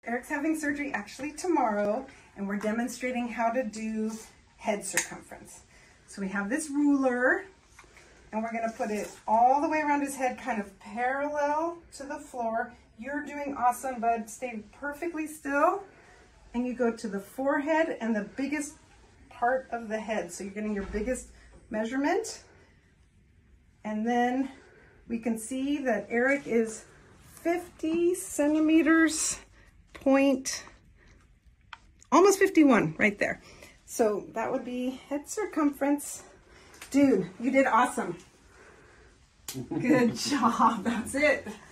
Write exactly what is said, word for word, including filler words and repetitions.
Eric's having surgery actually tomorrow, and we're demonstrating how to do head circumference. So we have this ruler, and we're going to put it all the way around his head, kind of parallel to the floor. You're doing awesome, bud. Stay perfectly still. And you go to the forehead and the biggest part of the head. So you're getting your biggest measurement. And then we can see that Eric is fifty centimeters, point, almost fifty-one right there. So that would be head circumference. Dude, you did awesome. Good job. That's it.